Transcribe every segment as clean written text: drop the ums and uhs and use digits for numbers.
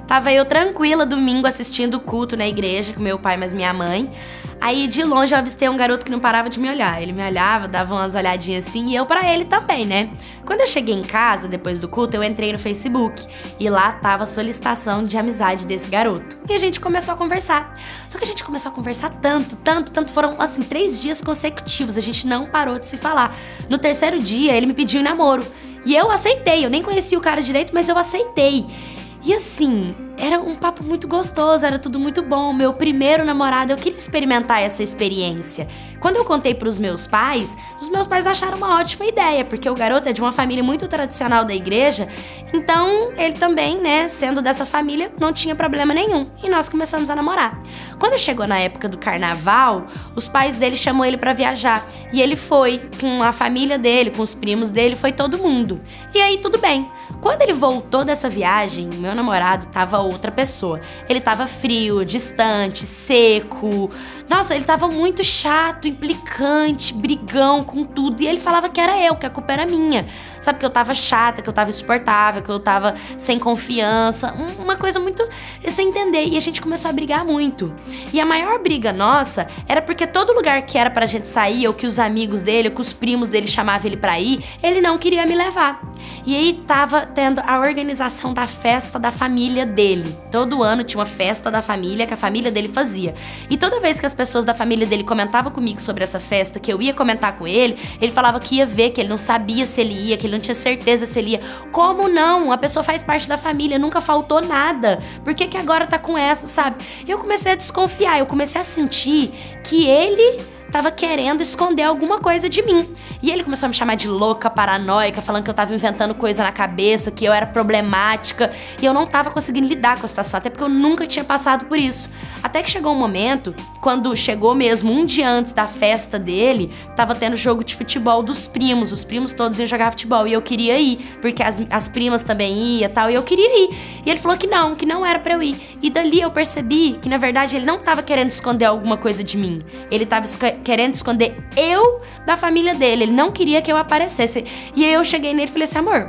Tava eu tranquila domingo assistindo o culto na igreja com meu pai, mas minha mãe. Aí de longe eu avistei um garoto que não parava de me olhar. Ele me olhava, dava umas olhadinhas assim e eu pra ele também, né? Quando eu cheguei em casa, depois do culto, eu entrei no Facebook e lá tava a solicitação de amizade desse garoto. E a gente começou a conversar. Só que a gente começou a conversar tanto, foram assim 3 dias consecutivos, a gente não parou de se falar. No terceiro dia, ele me pediu em namoro. E eu aceitei, eu nem conhecia o cara direito, mas eu aceitei. E assim, era um papo muito gostoso, era tudo muito bom. Meu primeiro namorado, eu queria experimentar essa experiência. Quando eu contei pros meus pais, os meus pais acharam uma ótima ideia, porque o garoto é de uma família muito tradicional da igreja, então ele também, né, sendo dessa família, não tinha problema nenhum. E nós começamos a namorar. Quando chegou na época do carnaval, os pais dele chamou ele pra viajar. E ele foi com a família dele, com os primos dele, foi todo mundo. E aí tudo bem. Quando ele voltou dessa viagem, meu namorado tava outra pessoa. Ele tava frio, distante, seco. Nossa, ele tava muito chato, implicante, brigão com tudo. E ele falava que era eu, que a culpa era minha. Sabe, que eu tava chata, que eu tava insuportável, que eu tava sem confiança. Uma coisa muito sem entender. E a gente começou a brigar muito. E a maior briga nossa era porque todo lugar que era pra gente sair, ou que os amigos dele, ou que os primos dele chamavam ele pra ir, ele não queria me levar. E aí tava tendo a organização da festa da família dele. Todo ano tinha uma festa da família que a família dele fazia. E toda vez que as pessoas da família dele comentavam comigo sobre essa festa, que eu ia comentar com ele, ele falava que ia ver, que ele não sabia se ele ia, que ele não tinha certeza se ele ia. Como não? A pessoa faz parte da família, nunca faltou nada. Por que que agora tá com essa, sabe? Eu comecei a desconfiar, eu comecei a sentir que ele tava querendo esconder alguma coisa de mim. E ele começou a me chamar de louca, paranoica, falando que eu tava inventando coisa na cabeça, que eu era problemática. E eu não tava conseguindo lidar com a situação, até porque eu nunca tinha passado por isso. Até que chegou um momento, quando chegou mesmo um dia antes da festa dele, tava tendo jogo de futebol dos primos. Os primos todos iam jogar futebol e eu queria ir, porque as primas também iam e tal, e eu queria ir. E ele falou que não era pra eu ir. E dali eu percebi que, na verdade, ele não tava querendo esconder alguma coisa de mim. Ele tava querendo esconder eu da família dele. Ele não queria que eu aparecesse. E aí eu cheguei nele e falei assim: amor,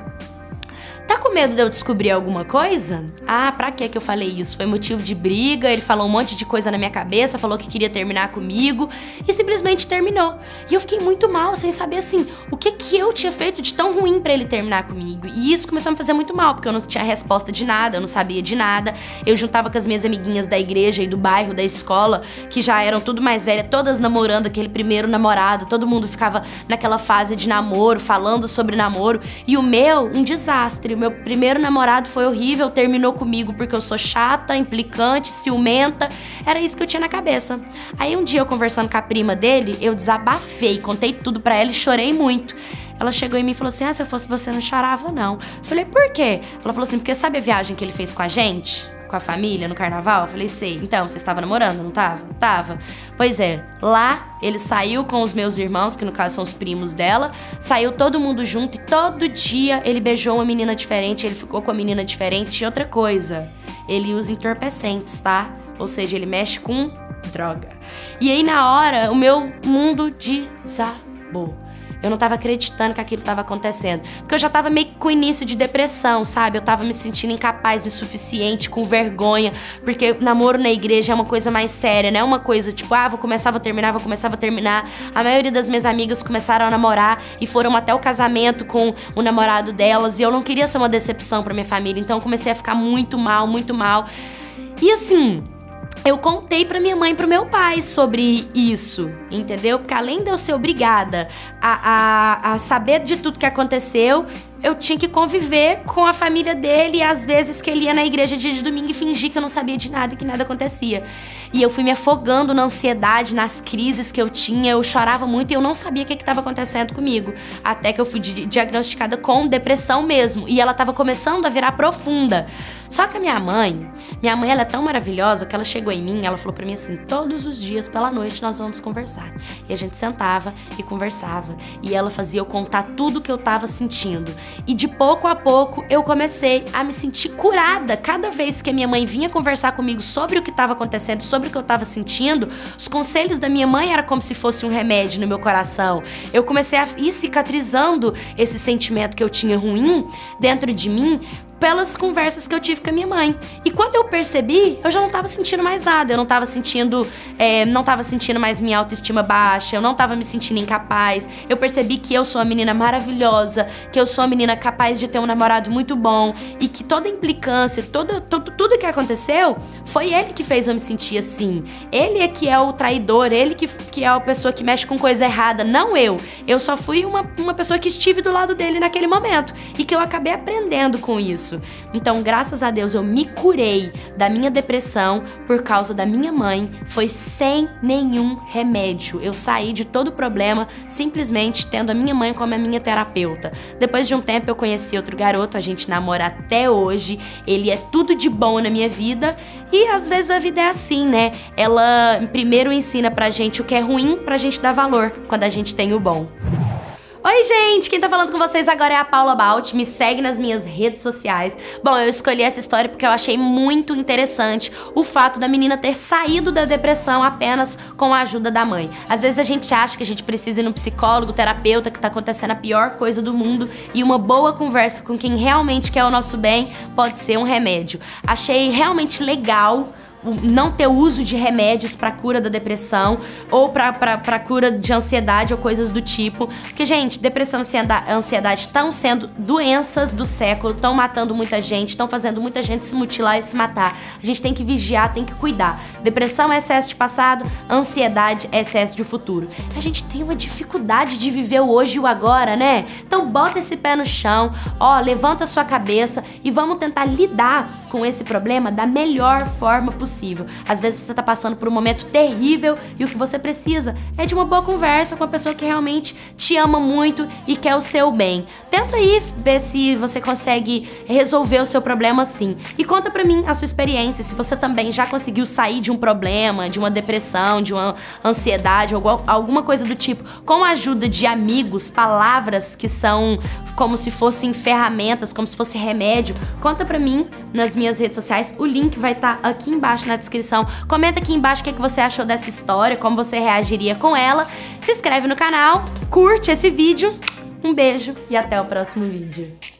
tá com medo de eu descobrir alguma coisa? Ah, pra que eu falei isso? Foi motivo de briga, ele falou um monte de coisa na minha cabeça, falou que queria terminar comigo e simplesmente terminou. E eu fiquei muito mal, sem saber assim, o que eu tinha feito de tão ruim pra ele terminar comigo. E isso começou a me fazer muito mal, porque eu não tinha resposta de nada, eu não sabia de nada. Eu juntava com as minhas amiguinhas da igreja e do bairro, da escola, que já eram tudo mais velhas, todas namorando aquele primeiro namorado, todo mundo ficava naquela fase de namoro, falando sobre namoro. E o meu, um desastre. O meu primeiro namorado foi horrível, terminou comigo porque eu sou chata, implicante, ciumenta. Era isso que eu tinha na cabeça. Aí um dia eu conversando com a prima dele, eu desabafei, contei tudo pra ela e chorei muito. Ela chegou em mim e falou assim: ah, se eu fosse você não chorava não. Eu falei: por quê? Ela falou assim: porque sabe a viagem que ele fez com a gente? Com a família, no carnaval? Eu falei: sei. Então, você estava namorando, não tava? Tava. Pois é, lá ele saiu com os meus irmãos, que no caso são os primos dela, saiu todo mundo junto e todo dia ele beijou uma menina diferente, ele ficou com a menina diferente. E outra coisa, ele usa entorpecentes, tá? Ou seja, ele mexe com droga. E aí na hora, o meu mundo desabou. Eu não tava acreditando que aquilo tava acontecendo. Porque eu já tava meio com início de depressão, sabe? Eu tava me sentindo incapaz, insuficiente, com vergonha. Porque namoro na igreja é uma coisa mais séria, não é uma coisa tipo, ah, vou começar, vou terminar, vou começar, vou terminar. A maioria das minhas amigas começaram a namorar e foram até o casamento com o namorado delas. E eu não queria ser uma decepção pra minha família. Então eu comecei a ficar muito mal, muito mal. E assim, eu contei pra minha mãe e pro meu pai sobre isso, entendeu? Porque além de eu ser obrigada a saber de tudo que aconteceu, eu tinha que conviver com a família dele e às vezes que ele ia na igreja dia de domingo e fingir que eu não sabia de nada e que nada acontecia. E eu fui me afogando na ansiedade, nas crises que eu tinha, eu chorava muito e eu não sabia o que estava acontecendo comigo. Até que eu fui diagnosticada com depressão mesmo e ela estava começando a virar profunda. Só que a minha mãe ela é tão maravilhosa que ela chegou em mim, ela falou pra mim assim: todos os dias pela noite nós vamos conversar. E a gente sentava e conversava e ela fazia eu contar tudo que eu tava sentindo. E de pouco a pouco eu comecei a me sentir curada. Cada vez que a minha mãe vinha conversar comigo sobre o que estava acontecendo, sobre o que eu estava sentindo, os conselhos da minha mãe eram como se fosse um remédio no meu coração. Eu comecei a ir cicatrizando esse sentimento que eu tinha ruim dentro de mim, pelas conversas que eu tive com a minha mãe. E quando eu percebi, eu já não tava sentindo mais nada. Eu não tava sentindo mais minha autoestima baixa, eu não tava me sentindo incapaz. Eu percebi que eu sou uma menina maravilhosa, que eu sou uma menina capaz de ter um namorado muito bom e que toda implicância, tudo que aconteceu, foi ele que fez eu me sentir assim. Ele é que é o traidor, ele que é a pessoa que mexe com coisa errada, não eu. Eu só fui uma pessoa que estive do lado dele naquele momento e que eu acabei aprendendo com isso. Então, graças a Deus, eu me curei da minha depressão por causa da minha mãe. Foi sem nenhum remédio. Eu saí de todo o problema simplesmente tendo a minha mãe como a minha terapeuta. Depois de um tempo, eu conheci outro garoto, a gente namora até hoje. Ele é tudo de bom na minha vida e às vezes a vida é assim, né? Ela primeiro ensina pra gente o que é ruim pra gente dar valor quando a gente tem o bom. Oi, gente! Quem tá falando com vocês agora é a Paula Balti. Me segue nas minhas redes sociais. Bom, eu escolhi essa história porque eu achei muito interessante o fato da menina ter saído da depressão apenas com a ajuda da mãe. Às vezes a gente acha que a gente precisa ir num psicólogo, terapeuta, que tá acontecendo a pior coisa do mundo, e uma boa conversa com quem realmente quer o nosso bem pode ser um remédio. Achei realmente legal não ter uso de remédios para cura da depressão ou para cura de ansiedade ou coisas do tipo. Porque, gente, depressão e ansiedade estão sendo doenças do século, estão matando muita gente, estão fazendo muita gente se mutilar e se matar. A gente tem que vigiar, tem que cuidar. Depressão é excesso de passado, ansiedade é excesso de futuro. A gente tem uma dificuldade de viver o hoje e o agora, né? Então bota esse pé no chão, ó, levanta a sua cabeça e vamos tentar lidar com esse problema da melhor forma possível. Às vezes você tá passando por um momento terrível e o que você precisa é de uma boa conversa com a pessoa que realmente te ama muito e quer o seu bem. Tenta aí ver se você consegue resolver o seu problema assim. E conta pra mim a sua experiência, se você também já conseguiu sair de um problema, de uma depressão, de uma ansiedade ou alguma coisa do tipo, com a ajuda de amigos, palavras que são como se fossem ferramentas, como se fosse remédio. Conta pra mim nas minhas redes sociais, o link vai estar aqui embaixo na descrição. Comenta aqui embaixo o que você achou dessa história, como você reagiria com ela. Se inscreve no canal, curte esse vídeo. Um beijo e até o próximo vídeo.